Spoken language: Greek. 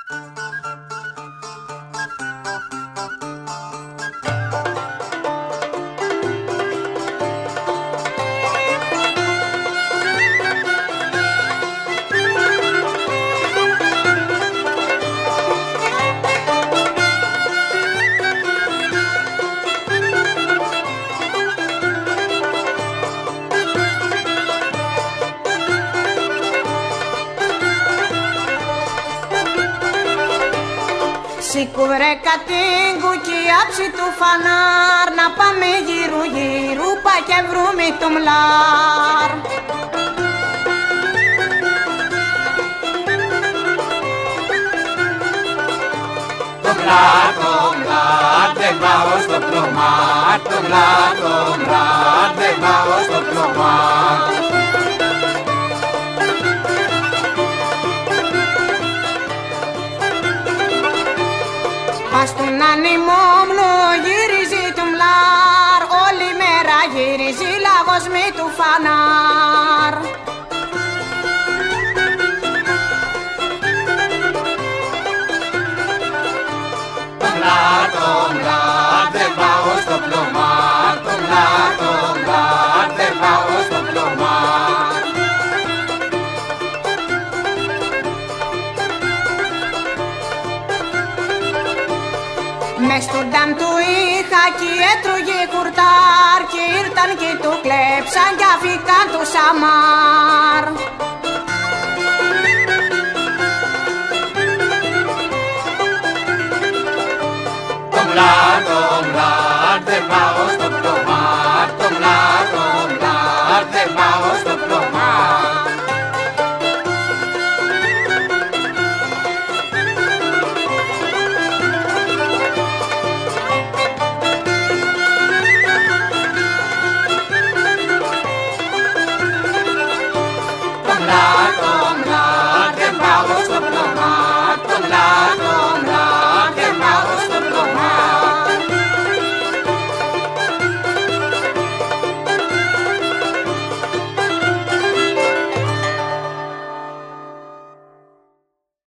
Σήκου βρε κατοίκου κι η άψη του φανάρ, να πάμε γύρου γύρου πα και βρούμε το μλάρ. Το μλάρ, δεν πάω στο πλωμάρ, το μλάρ, δεν πάω στο πλωμάρ. Πας στον ανημόμνο γυρίζει το μλάρ, όλη μέρα γυρίζει λαγός με του φανάρ. Το μλάρ, δεν πάω στο πλωμάρ, το μλάρ, δεν πάω στο πλωμάρ. Μες στον ντάμ του είχα κι έτρωγε κουρτάρ, κι ήρθαν κι του κλέψαν κι αφήκαν του σαμάρ. Το μλάρ, δεν πάω στο